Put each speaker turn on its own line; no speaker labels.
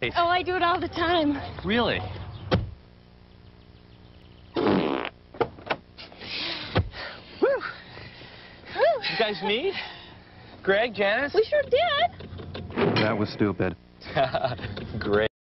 Oh, I do it all the time.
Really? Woo! You guys meet? Greg, Janice?
We sure did.
That was stupid.
Great.